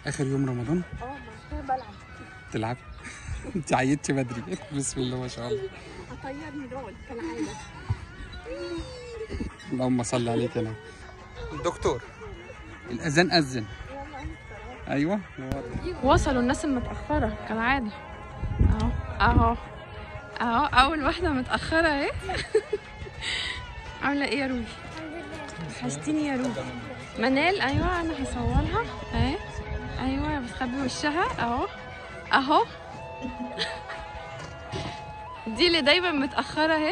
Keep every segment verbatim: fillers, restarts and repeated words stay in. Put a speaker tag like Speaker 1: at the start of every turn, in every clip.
Speaker 1: اخر يوم رمضان؟
Speaker 2: اه مش بلعب.
Speaker 1: تلعبي؟ انت عيدتي بدري. بسم الله ما شاء الله.
Speaker 2: هطيرني دول كالعاده.
Speaker 1: اللهم صل عليك يا نبي. دكتور الاذان اذن. ايوه
Speaker 2: وصلوا الناس المتاخره كالعاده. اهو اهو اهو اول واحده متاخره اهي. عامله ايه يا روبي؟ وحشتيني يا روبي. منال ايوه انا هصورها اهي. ايوه بتخبي وشها اهو اهو. دي اللي دايما متاخره اهي.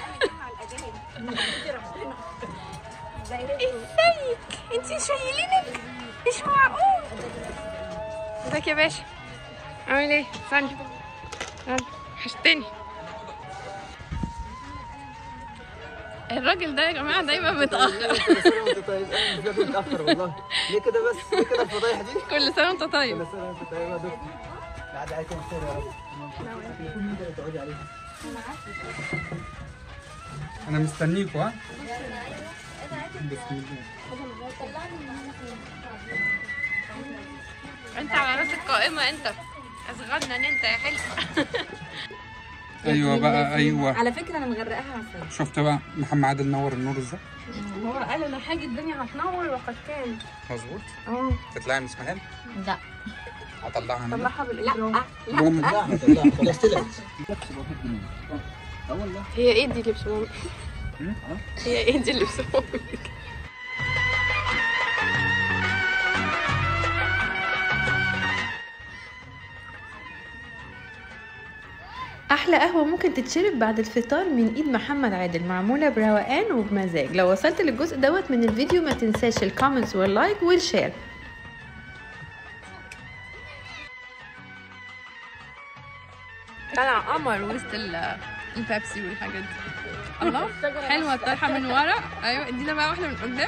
Speaker 2: ازيك؟ انتي شايلينك؟ مش معقول. ازيك يا باشا؟ عامل ايه؟ استنى يلا وحشتني. الراجل ده يا جماعه دايما متاخر.
Speaker 3: كل سنه وانت طيب. انا مش باجي متاخر والله. ليه كده بس؟ ليه كده الفضايح دي؟
Speaker 2: كل سنه وانت طيب.
Speaker 3: كل سنه وانت طيب يا دكتور. بعد عليكم الخير يا رب. ممكن تقعدي عليها.
Speaker 1: انا مستنيكوا. ها بسم الله.
Speaker 2: انت على راس القائمه. انت اصغرنا انت يا حلو.
Speaker 1: ايوه بقى ايوه.
Speaker 4: على فكره انا مغرقاها عسل.
Speaker 1: شفت بقى محمد عادل نور النور ازاي؟
Speaker 2: هو قال انا حاجه الدنيا هتنور وقد كان.
Speaker 1: مظبوط.
Speaker 2: اه
Speaker 1: تطلعي من اسماعيل؟
Speaker 4: لا
Speaker 1: هطلعها انا.
Speaker 2: طلعها بالاجرام.
Speaker 4: لا
Speaker 1: بوم.
Speaker 3: لا لا خلاص طلعت. اه والله.
Speaker 2: هي ايه دي اللي بسموها؟ هي ايه دي اللي بسموها؟
Speaker 5: احلى قهوه ممكن تتشرب بعد الفطار من ايد محمد عادل، معموله بروقان وبمزاج. لو وصلت للجزء دوت من الفيديو ما تنساش الكومنتس واللايك والشير.
Speaker 2: طلع قمر وسط البيبسي والحاجات دي. الله حلوه الطرحه من ورا. ايوه ادينا بقى واحده من قدام.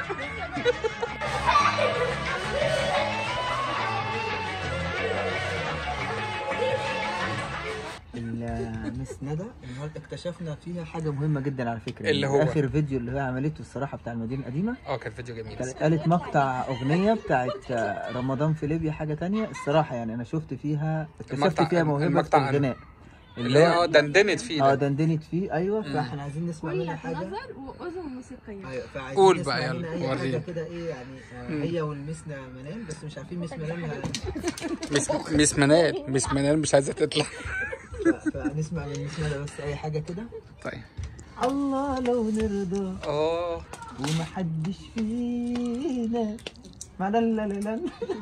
Speaker 3: المس ندى النهارده اكتشفنا فيها حاجه مهمه جدا على فكره.
Speaker 1: اللي هو
Speaker 3: اخر فيديو اللي هي عملته الصراحه بتاع المدينه القديمه.
Speaker 1: اه كان فيديو جميل.
Speaker 3: كانت قالت مقطع اغنيه بتاعت رمضان في ليبيا حاجه تانية. الصراحه يعني انا شفت فيها اكتشفت فيها موهبه في الغناء
Speaker 1: اللي هي اه دندنت فيه ده.
Speaker 3: اه دندنت فيه ايوه. فاحنا عايزين نسمع منها حاجه.
Speaker 2: نظر واذن موسيقيه.
Speaker 3: ايوه فعايزين
Speaker 1: قول
Speaker 3: نسمع
Speaker 1: بقى يلا
Speaker 3: منها اي
Speaker 1: وريني.
Speaker 3: حاجه كده ايه يعني. آه هي والمسنا منال بس مش عارفين مس منال.
Speaker 1: مس مس منال مس منال مش عايزه تطلع.
Speaker 3: فنسمع من مس ندى بس اي حاجه كده.
Speaker 1: طيب.
Speaker 3: الله لو نرضى
Speaker 1: اه
Speaker 3: ومحدش فينا ما لا لا لا.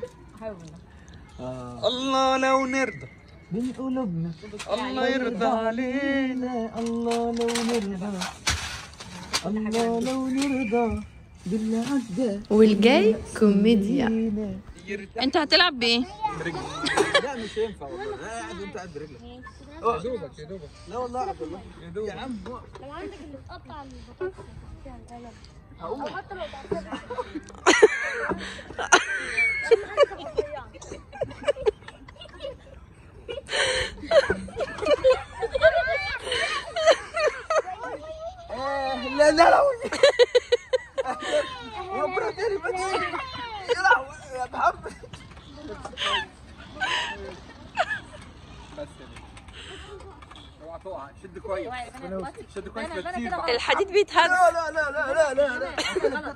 Speaker 1: الله لو نرضى
Speaker 3: بين قلوبنا
Speaker 1: الله يرضى
Speaker 3: علينا. الله لو نرضى الله لو نرضى باللي عدى
Speaker 5: والجاي كوميديا.
Speaker 2: انت هتلعب بايه؟
Speaker 3: لا مش هينفع والله. لا قاعد وانت قاعد برجلك.
Speaker 1: يا دوبك يا دوبك.
Speaker 3: لا والله اقعد والله
Speaker 1: يا دوبك
Speaker 3: يا عم.
Speaker 6: لو عندك اللي تقطع البطاطس فيها القلم
Speaker 3: هقول
Speaker 6: او حتى لو تعصبها.
Speaker 3: لا لا لا ربنا تاني بدي. يا لهوي يا محمد.
Speaker 1: بس اوعى تقع. شد كويس. شد كويس لا تسيب.
Speaker 2: الحديد بيتهز.
Speaker 3: لا لا لا لا لا لا لا.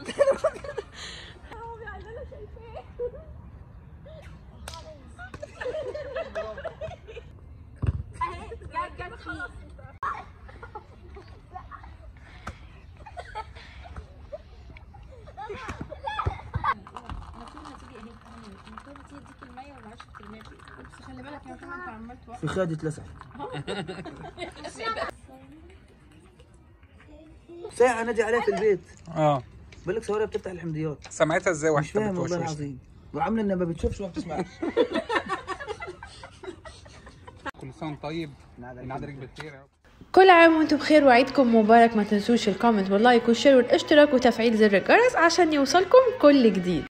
Speaker 2: خلي بالك يا محمد انت عمال توقف.
Speaker 3: في خادي اتلسع. ساعة نادي عليها في البيت.
Speaker 1: اه
Speaker 3: بقول لك صورها بتفتح الحمضيات.
Speaker 1: سمعتها ازاي
Speaker 3: مش
Speaker 1: واحده
Speaker 3: فاهم والله
Speaker 1: بتوشوش؟
Speaker 3: العظيم. وعامله انها ما بتشوفش وما بتسمعش.
Speaker 1: كل سنه وانت طيب. ينعاد عليك بالخير يا رب.
Speaker 5: كل عام وانتم بخير وعيدكم مبارك. ما تنسوش الكومنت واللايك والشير والاشتراك وتفعيل زر الجرس عشان يوصلكم كل جديد.